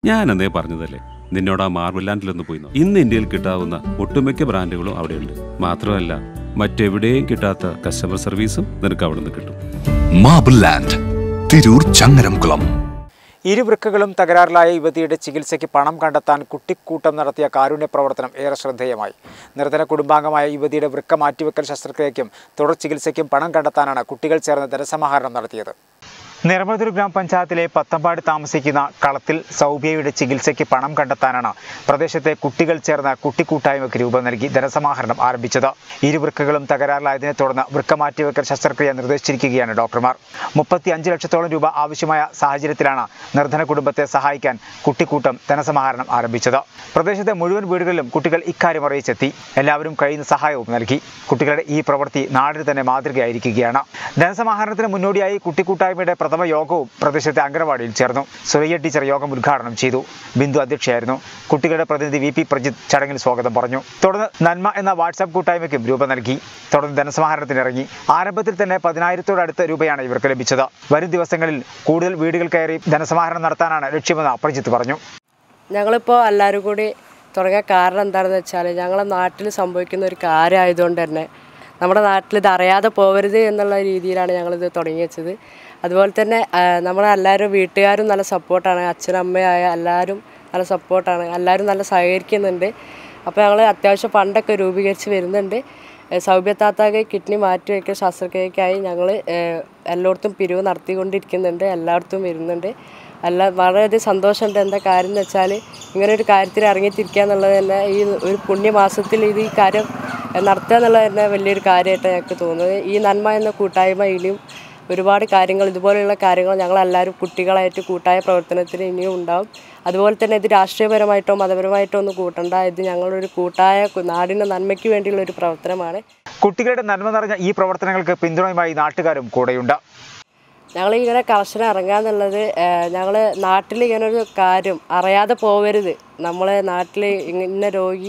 ഞാൻ എന്നേ പറഞ്ഞതല്ലേ, നിന്നോട് ആ മാർബിൾ ലാൻഡിലൊന്ന് പോയി. ഇന്ന് ഇന്ത്യയിൽ കിട്ടാവുന്ന ഒട്ടുമിക്ക ബ്രാൻഡുകളും അവിടെയുണ്ട്. മാത്രമല്ല, മറ്റെവിടെയും കിട്ടാത്ത കസ്റ്റമർ സർവീസും നിനക്ക് അവിടെ നിന്ന് കിട്ടും. Marble land, Tirur Changaramkulam. ഇരുവൃക്കകളും തകരാറിലായ യുവതിയുടെ ചികിത്സയ്ക്ക് പണം കണ്ടെത്താൻ കുട്ടിക്കൂട്ടം നടത്തിയ കാരുണ്യ പ്രവർത്തനം ഏറെ ശ്രദ്ധേയമായി. നിർധന കുടുംബാംഗമായ യുവതിയുടെ വൃക്ക മാറ്റിവെക്കൽ ശസ്ത്രക്രിയയ്ക്കും തുടർ ചികിത്സയ്ക്കും പണം കണ്ടെത്താനാണ് കുട്ടികൾ ചേർന്ന് ധനസമാഹരണം നടത്തിയത്. നിറമധൂർ ഗ്രാമപഞ്ചായത്തിലെ പത്തമ്പാട് താമസിക്കുന്ന കളത്തിൽ സൗഭ്യയുടെ ചികിത്സയ്ക്ക് പണം കണ്ടെത്താനാണ് പ്രദേശത്തെ കുട്ടികൾ ചേർന്ന് കുട്ടിക്കൂട്ടായ്മയ്ക്ക് രൂപം നൽകി ധനസമാഹരണം ആരംഭിച്ചത്. ഇരുവൃക്കകളും തകരാറിലായതിനെ തുടർന്ന് വൃക്ക മാറ്റിവെക്കൽ ശസ്ത്രക്രിയ നിർദ്ദേശിച്ചിരിക്കുകയാണ് ഡോക്ടർമാർ. 35 ലക്ഷത്തോളം രൂപ ആവശ്യമായ സാഹചര്യത്തിലാണ് നിർധന കുടുംബത്തെ സഹായിക്കാൻ കുട്ടിക്കൂട്ടം ധനസമാഹരണം ആരംഭിച്ചത്. പ്രദേശത്തെ മുഴുവൻ വീടുകളിലും കുട്ടികൾ ഇക്കാര്യം അറിയിച്ചെത്തി. എല്ലാവരും കഴിയുന്ന സഹായവും നൽകി. കുട്ടികളുടെ ഈ പ്രവൃത്തി നാടിന് തന്നെ മാതൃകയായിരിക്കുകയാണ്. ധനസമാഹരണത്തിന് മുന്നോടിയായി കുട്ടിക്കൂട്ടായ്മയുടെ പ്രഥമ യോഗവും പ്രദേശത്തെ അംഗനവാടിയിൽ ചേർന്നു. സുരയ്യ ടീച്ചർ യോഗം ഉദ്ഘാടനം ചെയ്തു. ബിന്ദു അധ്യക്ഷയായിരുന്നു. കുട്ടികളുടെ പ്രതിനിധി വി പി പ്രജിത്ത് ചടങ്ങിൽ സ്വാഗതം പറഞ്ഞു. തുടർന്ന് നന്മ എന്ന വാട്സാപ്പ് കൂട്ടായ്മയ്ക്കും രൂപം നൽകി. തുടർന്ന് ധനസമാഹരണത്തിനിറങ്ങി. ആരംഭത്തിൽ തന്നെ 10,000-ഓടടുത്ത് രൂപയാണ് ഇവർക്ക് ലഭിച്ചത്. വരും ദിവസങ്ങളിൽ കൂടുതൽ വീടുകൾ കയറി ധനസമാഹരണം നടത്താനാണ് ലക്ഷ്യമെന്ന് പ്രജിത്ത് പറഞ്ഞു. ഞങ്ങളിപ്പോൾ എല്ലാവരും കൂടി തുടങ്ങിയ കാരണം എന്താണെന്ന് വെച്ചാൽ, ഞങ്ങളുടെ നാട്ടിൽ സംഭവിക്കുന്ന ഒരു കാര്യമായതുകൊണ്ട് തന്നെ നമ്മുടെ നാട്ടിൽ ഇത് അറിയാതെ പോകരുത് എന്നുള്ള രീതിയിലാണ് ഞങ്ങളിത് തുടങ്ങി വെച്ചത്. അതുപോലെ തന്നെ നമ്മളെല്ലാവരും വീട്ടുകാരും നല്ല സപ്പോർട്ടാണ്. അച്ഛനും അമ്മയായ എല്ലാവരും നല്ല സപ്പോർട്ടാണ്. എല്ലാവരും നല്ല സഹകരിക്കുന്നുണ്ട്. അപ്പോൾ ഞങ്ങൾ അത്യാവശ്യം ഫണ്ടൊക്കെ രൂപീകരിച്ച് വരുന്നുണ്ട്. സൗഭ്യത്താത്താക്ക് കിഡ്നി മാറ്റിവെക്കൽ ശസ്ത്രക്രിയയ്ക്കായി ഞങ്ങൾ എല്ലായിടത്തും പിരിവ് നടത്തിക്കൊണ്ടിരിക്കുന്നുണ്ട്. എല്ലായിടത്തും വരുന്നുണ്ട്. വളരെയധികം സന്തോഷമുണ്ട്. എന്താ കാര്യം എന്ന് വെച്ചാൽ, ഇങ്ങനെ ഒരു കാര്യത്തിൽ ഇറങ്ങിത്തിരിക്കുക എന്നുള്ളത് തന്നെ ഈ ഒരു പുണ്യമാസത്തിൽ ഈ കാര്യം നടത്തുക എന്നുള്ളത് തന്നെ വലിയൊരു കാര്യമായിട്ട് ഞങ്ങൾക്ക് തോന്നുന്നത്. ഈ നന്മ എന്ന കൂട്ടായ്മ ഇനിയും ഒരുപാട് കാര്യങ്ങൾ, ഇതുപോലെയുള്ള കാര്യങ്ങൾ ഞങ്ങളെല്ലാവരും കുട്ടികളായിട്ട് കൂട്ടായ പ്രവർത്തനത്തിന് ഇനിയും ഉണ്ടാവും. അതുപോലെ തന്നെ ഇത് രാഷ്ട്രീയപരമായിട്ടോ മതപരമായിട്ടോ ഒന്നും കൂട്ടണ്ട. ഇത് ഞങ്ങളൊരു കൂട്ടായ നാടിൻ്റെ നന്മയ്ക്ക് വേണ്ടിയുള്ള ഒരു പ്രവർത്തനമാണ്. കുട്ടികളുടെ നന്മ നിറഞ്ഞ ഈ പ്രവർത്തനങ്ങൾക്ക് പിന്തുണയുമായി നാട്ടുകാരും കൂടെയുണ്ട്. ഞങ്ങളിങ്ങനെ കളക്ഷന് ഇറങ്ങാന്നുള്ളത്, ഞങ്ങൾ നാട്ടിൽ ഇങ്ങനൊരു കാര്യം അറിയാതെ പോകരുത്, നമ്മളെ നാട്ടിൽ ഇന്ന രോഗി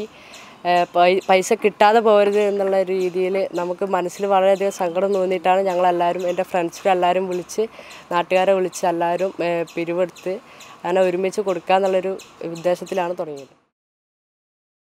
പൈസ കിട്ടാതെ പോകരുത് എന്നുള്ള രീതിയിൽ നമുക്ക് മനസ്സിൽ വളരെയധികം സങ്കടം തോന്നിയിട്ടാണ് ഞങ്ങളെല്ലാവരും, എൻ്റെ ഫ്രണ്ട്സിനും എല്ലാവരും വിളിച്ച്, നാട്ടുകാരെ വിളിച്ച് എല്ലാവരും പിരിവെടുത്ത് അങ്ങനെ ഒരുമിച്ച് കൊടുക്കുക എന്നുള്ളൊരു ഉദ്ദേശത്തിലാണ് തുടങ്ങിയത്.